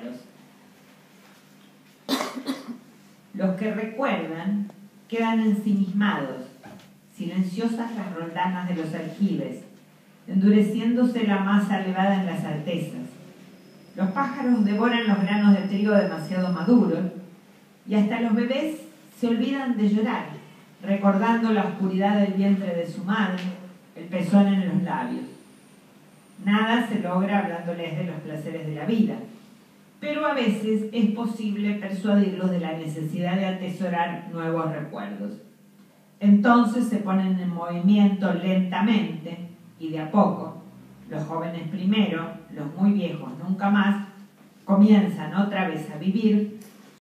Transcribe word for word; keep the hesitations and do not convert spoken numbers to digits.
recuerdos. Los que recuerdan quedan ensimismados, silenciosas las roldanas de los aljibes, endureciéndose la masa elevada en las altezas. Los pájaros devoran los granos de trigo demasiado maduros y hasta los bebés se olvidan de llorar, recordando la oscuridad del vientre de su madre, el pezón en los labios. Nada se logra hablándoles de los placeres de la vida, pero a veces es posible persuadirlos de la necesidad de atesorar nuevos recuerdos. Entonces se ponen en movimiento lentamente y de a poco, los jóvenes primero, los muy viejos nunca más, comienzan otra vez a vivir